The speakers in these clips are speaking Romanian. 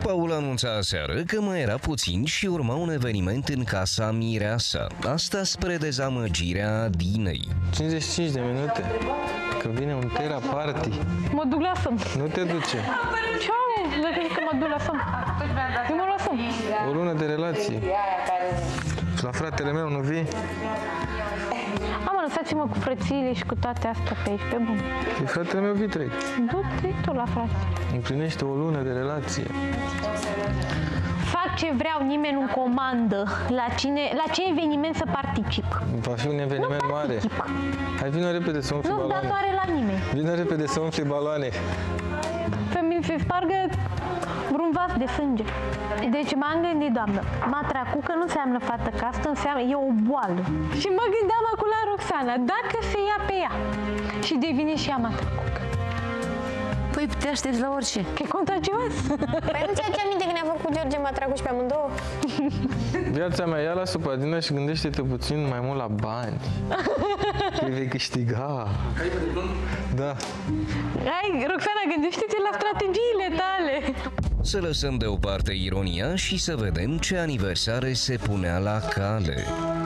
Paul anunța aseară că mai era puțin și urma un eveniment în casa Mireasa. Asta spre dezamăgirea Dinei. 55 de minute. Că vine un Tera Party. Mă duc la somn. Nu te duce. Ce-au? Vezi că mă duc la somn. Eu mă la somn. O lună de relație. La fratele meu nu vii? Am lăsați-mă cu frățiile și cu toate astea pe aici, pe bun. E fratele meu vitreg. Du-te tu la frate. Împlinește o lună de relație. Fac ce vreau, nimeni nu comandă la ce eveniment să particip. Va fi un eveniment mare. Hai, vină repede să umfli Nu-mi baloane. datoare la nimeni. Vină repede să umfli baloane. Să-mi se spargă vreun vas de sânge. Deci m-am gândit, doamnă, matracucă nu înseamnă fată castă, înseamnă, e o boală. Și mă gândeam acum la Roxana, dacă se ia pe ea și devine și ea matracucă. Păi te aștepți la orice. Că e contagios. Păi nu ți-ai aminte că ne-a făcut George matracuși pe amândouă? Viața mea, ia la supadină și gândește-te puțin mai mult la bani. Că vei câștiga. Da. Hai, Roxana, gândește-te la strategiile tale. Să lăsăm deoparte ironia și să vedem ce aniversare se punea la cale.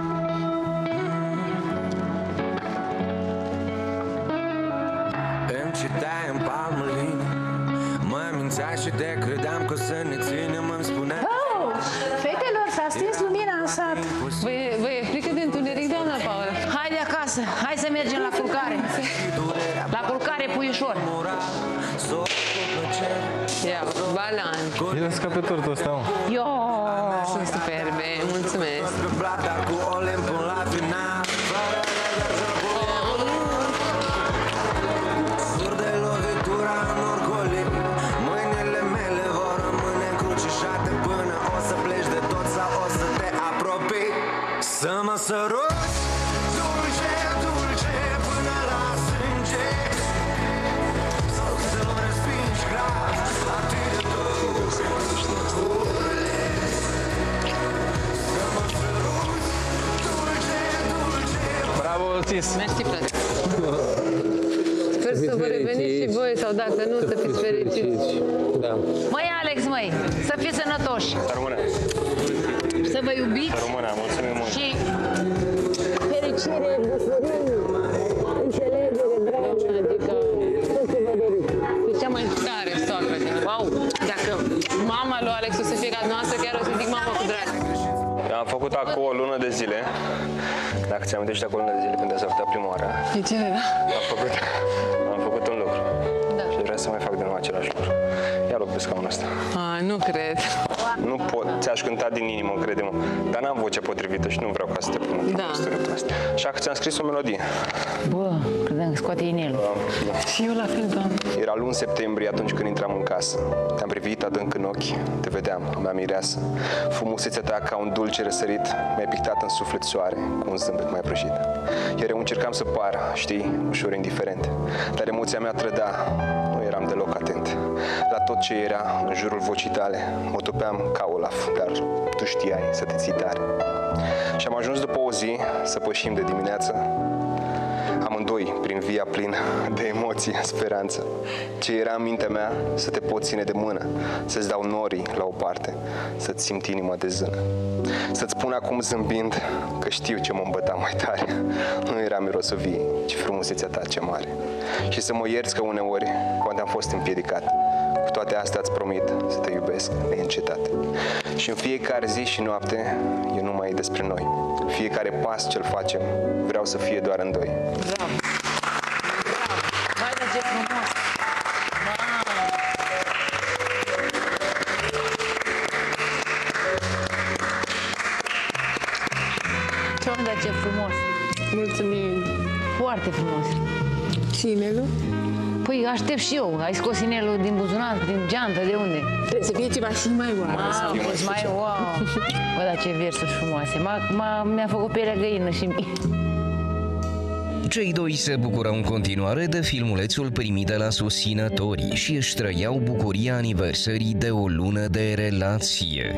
Îmi citai în palmă lină, mă mințea și te credeam că o să ne ținem, îmi spunea. Oh, fetelor, s-a stins lumina în sat. Vă e frică de întuneric, doamna Paula? Haide acasă, hai să mergem la culcare. La culcare, puiușor. Ia, balan. El scape tortul ăsta, mă. Yo! Sunt superbe, mulțumesc. Mâinile mele vor rămâne încrucișate până o să pleci de tot sau o să te apropii. Să mă săruți dulce, dulce până la sânge, sau să mă respingi grav atât de tot. Să mă săruți dulce, dulce. Bravo, Tis! Mersi, frate. Sper să vă reveniți și voi, sau dacă nu, să fiți fericiți. Da. Măi, Alex, măi, să fiți sănătoși. Să rămână. Să vă iubiți. Să rămână, mulțumim mult. Și fericire, bucurie, înțelegere, dragă. Adică, e cea mai tare soacră din wow. Dacă mama lui Alex o să fie ca noastră, chiar o să zic mama cu drag. Am făcut acum o lună de zile. Dacă ți-am amintești acolo o lună de zile când s-a făcut prima oară. E ce, da? Am făcut un lucru. Da. Și vreau să mai fac din nou același lucru. Ia loc pe scaunul ăsta. Nu cred. Nu pot, ți-aș cânta din inimă, crede-mă. Dar n-am vocea potrivită și nu vreau ca să te pun într-o postură pe asta. Așa că ți-am scris o melodie. Bă, credeam că scoate inelul. Și eu la fel, doamne. Era luni septembrie atunci când intram în casă. Te-am privit adânc în ochi, te vedeam, mea mireasă. Frumusețea ta ca un dulce răsărit mi-ai pictat în suflet soare cu un zâmbet mai prăjit. Iar eu încercam să par, știi, ușor indiferent. Dar emoția mea trăda, nu eram deloc atent. La tot ce era în jurul vocii tale, mă topeam ca Olaf, dar tu știai să te ții tare. Și am ajuns după o zi să pășim de dimineață, amândoi prin via plină de emoții, speranță. Ce era în mintea mea, să te pot ține de mână, să-ți dau norii la o parte, să-ți simt inima de zână. Să-ți spun acum zâmbind că știu ce mă îmbăta mai tare. Nu era mirosovie, ci frumusețea ta ce mare. Și să mă ierți că uneori, poate am fost împiedicat, cu toate astea îți promit să te iubesc neîncetat. Și în fiecare zi și noapte e numai despre noi. Fiecare pas ce-l facem vreau să fie doar în doi. Bravo! Hai, dar ce frumos! Doamne, dar ce frumos! Mulțumim. Foarte frumos! Și inelul? Păi aștept și eu. Ai scos inelul din buzunar, din geantă, de unde? Trebuie să fie ceva și mai oară. Mai wow! Bă, dar ce versuri frumoase! Mi-a făcut pielea găină și mie. Cei doi se bucurau în continuare de filmulețul primit de la susținătorii și își trăiau bucuria aniversării de o lună de relație.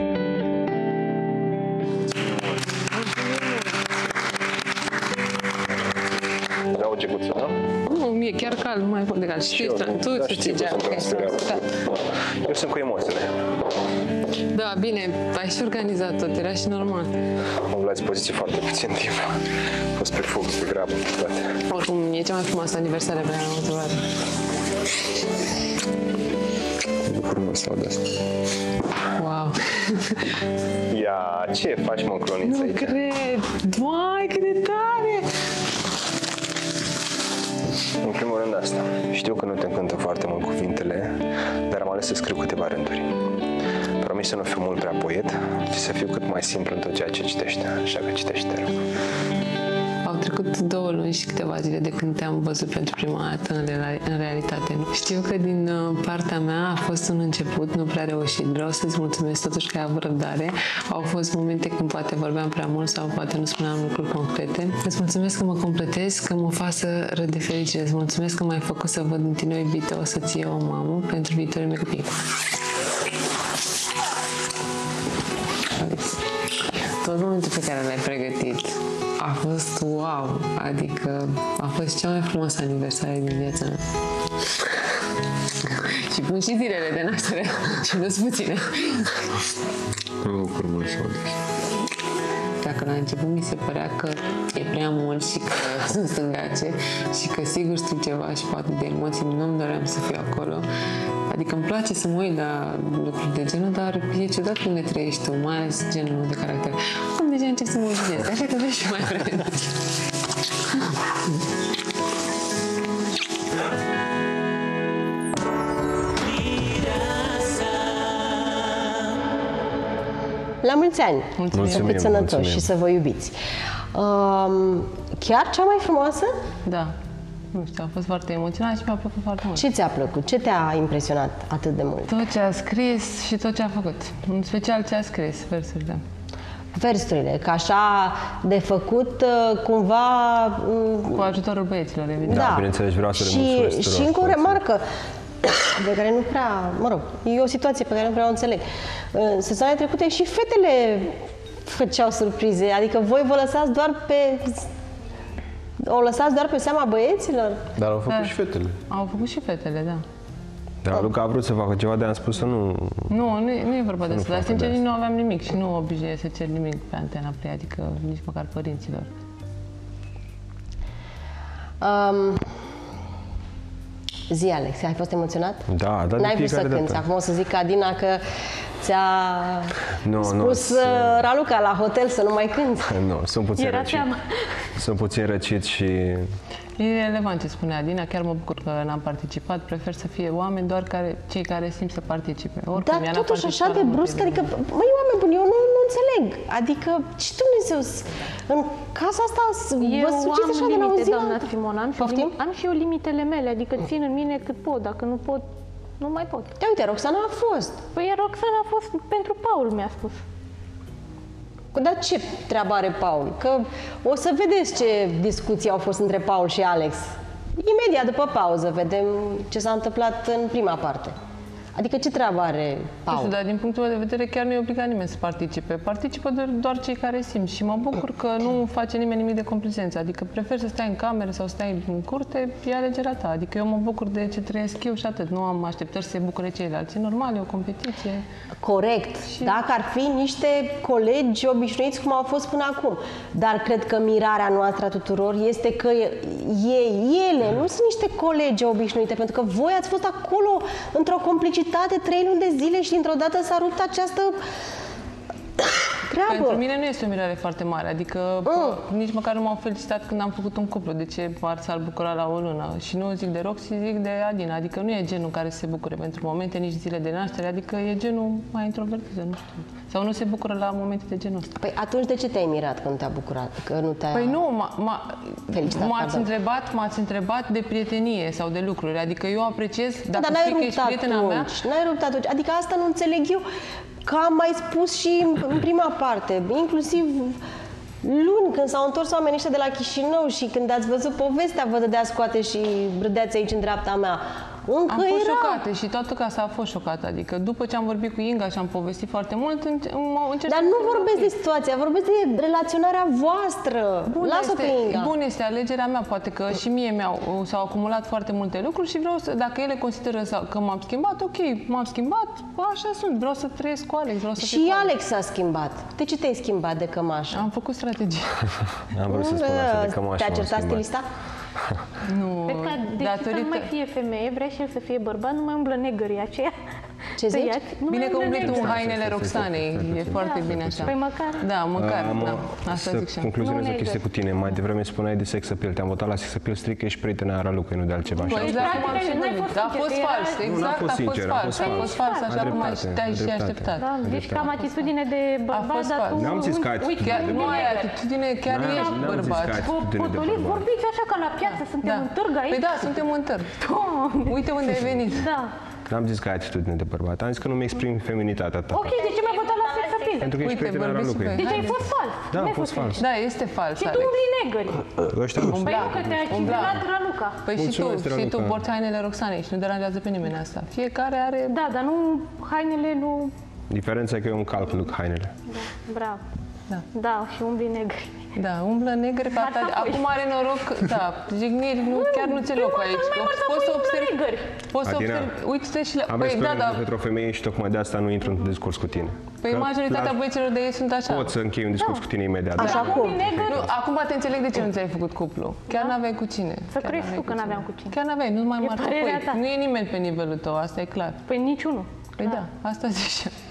Vreau o geguță, da? Nu, mie chiar cald, nu mai pot de cald. Știi, tu să ții geam. Eu sunt cu emoțiile. Da, bine, ai și organizat tot, era și normal. Am luat la dispoziție foarte puțin timp. A fost pe foc, pe grabă, toate. Oricum, e cea mai frumoasă aniversare pe care am avut-o. E frumos sau de asta. Wow! Ia, ce faci, mă, Cloniță, aici? Nu cred! Mai, cât de tare! În primul rând asta. Știu că nu te încântă foarte mult cuvintele, dar am ales să scriu câteva rânduri. Promis să nu fiu mult prea poet, ci să fiu cât mai simplu în tot ceea ce citește. Așa că citește, te rog. Au trecut 2 luni și câteva zile de când te-am văzut pentru prima dată în realitate. Știu că din partea mea a fost un început nu prea reușit. Vreau să-ți mulțumesc totuși că ai avut răbdare. Au fost momente când poate vorbeam prea mult sau poate nu spuneam lucruri concrete. Îți mulțumesc că mă completezi, că mă faci să râd de fericire. Îți mulțumesc că m-ai făcut să văd în tine o iubită, o soție, o mamă pentru viitorul meu copii. Tot momentul pe care l-ai pregătit a fost wow, adică a fost cea mai frumoasă aniversare din viața mea. Și pun și zilele de naștere, și nu-s puține. Nu, frumos, Dacă la început mi se părea că e prea mult și că sunt stângace și că sigur știu ceva și poate de emoții nu-mi doream să fiu acolo. Adică îmi place să mă uit la lucruri de genul, dar e ciudat când le trăiești tu, mai ales genul de caracter. Acum deja încep să mă uzinez, așa că vezi și mai repede. La mulți ani! Să fiți sănătoși și să vă iubiți. Chiar cea mai frumoasă? Da. Nu știu, a fost foarte emoționat și mi-a plăcut foarte mult. Ce ți-a plăcut? Ce te-a impresionat atât de mult? Tot ce a scris și tot ce a făcut. În special ce a scris, versurile. Versurile, că așa de făcut cumva... Cu ajutorul băieților, evident. Da, bineînțeles, vreau să le mulțumesc. Și încă o remarcă pe care nu prea, mă rog, e o situație pe care nu prea o înțeleg. În sezonele trecute și fetele făceau surprize, adică voi vă lăsați doar pe... O lăsați doar pe seama băieților? Dar au făcut și fetele. Au făcut și fetele, da. Dar Luca a vrut să facă ceva, de am spus să nu... Nu e vorba de asta, dar sincer nu aveam nimic și nu obișnuie să cer nimic pe Antena Play, adică nici măcar părinților. Zi, Alex, ai fost emoționat? Da, dar n-ai vrut să cânti. Acum o să zic Adina că ți-a spus Raluca la hotel să nu mai cânti. Nu, sunt puțin răcit. Sunt puțin răcit și... E relevant ce spune Adina, chiar mă bucur că n-am participat, prefer să fie oameni doar cei care simt să participe. Oricum, dar totuși așa de brusc, adică, măi, oameni buni, eu nu înțeleg. Adică, ce Dumnezeu, în casa asta vă suciți așa de la o zi la alta. Am și eu limitele mele, adică țin în mine cât pot, dacă nu pot, nu mai pot. Ia uite, Roxana a fost. Păi Roxana a fost pentru Paul, mi-a spus. Dar ce treabă are Paul? Că o să vedeți ce discuții au fost între Paul și Alex. Imediat după pauză vedem ce s-a întâmplat în prima parte. Adică ce treabă are Paul? Nu știu, dar din punctul meu de vedere chiar nu e obligat nimeni să participe. Participă doar cei care simt și mă bucur că nu face nimeni nimic de complacență. Adică prefer să stai în cameră sau să stai în curte, e alegerea ta. Adică eu mă bucur de ce trăiesc eu și atât. Nu am așteptări să se bucure ceilalți. E normal, e o competiție. Corect. Și... dacă ar fi niște colegi obișnuiți cum au fost până acum. Dar cred că mirarea noastră a tuturor este că ele nu sunt niște colegi obișnuite, pentru că voi ați fost acolo într-o complicitate 3 luni de zile și dintr-o dată s-a rupt această treabă. Pentru mine nu este o mirare foarte mare, adică nici măcar nu m-au felicitat când am făcut un cuplu. De ce s-ar bucura la o lună? Și nu zic de Roxy, zic de Adina. Adică nu e genul care se bucure pentru momente, nici zile de naștere, adică e genul mai introvertit, nu știu. Sau nu se bucură la momente de genul ăsta. Păi atunci de ce te-ai mirat când te-a bucurat? Că nu te-a Păi nu, felicitat, m-ați întrebat de prietenie sau de lucruri. Adică eu apreciez, dacă știi că ești prietena mea... N-ai rupt atunci. Adică asta nu înțeleg eu, că am mai spus și în prima parte, inclusiv luni, când s-au întors oamenii ăștia de la Chișinău și când ați văzut povestea, vă dădea scoate și râdeați aici în dreapta mea. Încă Am fost era. șocată și toată casa a fost șocată. Adică după ce am vorbit cu Inga și am povestit foarte mult, încerc Dar să nu înțeleg vorbesc ok. de situația, vorbesc de relaționarea voastră. Lasă pe Inga. Bun este alegerea mea, poate că și mie s-au acumulat foarte multe lucruri și vreau să, dacă ele consideră că m-am schimbat, ok, m-am schimbat, așa sunt, vreau să trăiesc cu Alex, vreau să fiu Și cu Alex. Alex s-a schimbat. De ce te-ai schimbat de cămașă? Am făcut strategie. Am vrut să spun așa, de cămașă Te-a m-am certat schimbat. stilista? Nu, Cred că deși să nu mai fie femeie, vrea și el să fie bărbat, nu mai umblă negării aceia. Ce zici? Tăiați, nu Bine mai că umblă umbli tu în negări. hainele Roxanei, e foarte bine așa. Păi măcar. Da, măcar, da. Asta Să zic și eu. concluzionez Nu o chestie negări. cu tine. Mai devreme spuneai de sex appeal. Te-am votat la sex appeal strict că ești prietena Ralucăi, nu de altceva. Păi exact cum am și n-ai vorbit. fost A sincer, fost că era- fals, Nu, exact, n-a fost a fost sincer, a fals. fost A fals. fost fals, așa Ai cum dreptate, te-ai ai și dreptate. așteptat. Da, deci cam atitudine de A bărbat, fost dar fals. tu... N-am zis că ai Uite, atitudine Chiar de nu ai bărbat. atitudine, chiar N-am ești zis că bărbat. ai atitudine de Potolit, bărbat. vorbiți așa ca la piață, suntem în târg aici. Păi da, suntem în târg. Doamne. Uite unde ai venit. Da. N-am zis că ai atitudine de bărbat. Am zis că nu-mi exprim feminitatea ta. Ok, de ce m-ai votat la sex appeal? Pentru că ești Uite, prietena vorbiți Ralucăi. pe- Deci ai fost fals. Da, Nu a ai fost fals. Da, este fals, Și tu Alex. umbli negări. Ăștia nu. Păi nu, că te-a civilat Raluca. Păi și tu, Mulțumesc, și tu Raluca. porți hainele Roxanei și nu deranjează pe nimeni asta. Fiecare are... Da, dar nu hainele lui... Diferența e că eu îmi calc hainele. Bravo. Da. Da, și umbli negri. Da, umblă negre pe asta. Acum are noroc, da, jigniri nu, chiar nu ți loc aici. Poți să observi, poți să Adina, observi, uite și la... Am Păi da, da, pentru o femeie și tocmai de asta nu intru într-un discurs cu tine. păi Că majoritatea la- băieților de ei sunt așa. Pot să închei un discurs cu tine imediat. Așa cum? Nu, acum te înțeleg de ce nu ți-ai făcut cuplu. Chiar n-aveai cu cine. Să Chiar crezi n-aveai tu că cine. n-aveam cu cine. Chiar n-aveai, nu mai E marcă părerea ta. Nu e nimeni pe nivelul tău, asta e clar. Păi niciunul. Păi da, asta zic și eu.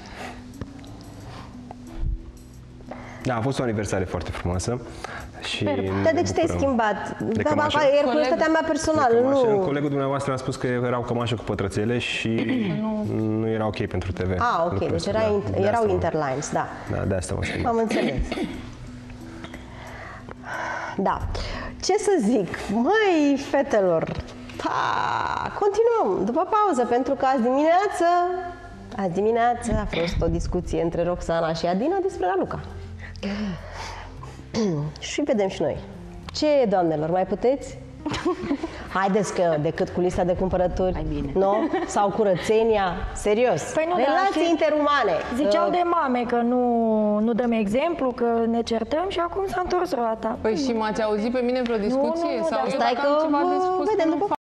Da, a fost o aniversare foarte frumoasă. Și Dar de ce te-ai schimbat? De Da, cămașă? e curiozitatea mea personală, nu... Colegul dumneavoastră a spus că erau cămașă cu pătrățele și nu era ok pentru TV. Ah, ok, lucrul deci ăsta, da. De erau asta interlines, da. Da, de asta mă schimbat. Am înțeles. Da. Ce să zic? Măi, fetelor, continuăm după pauză, pentru că azi dimineață a fost o discuție între Roxana și Adina despre Raluca. Și vedem și noi. Ce, doamnelor, mai puteți? Haideți că decât cu lista de cumpărături, Mai bine. nu? Sau curățenia, serios. Păi nu, da, relații și interumane. Ziceau de mame că nu dăm exemplu, că ne certăm și acum s-a întors roata. Păi și m-ați auzit pe mine vreo discuție? nu, Sau dar eu stai dacă că am ceva de vă spus, vedem nu după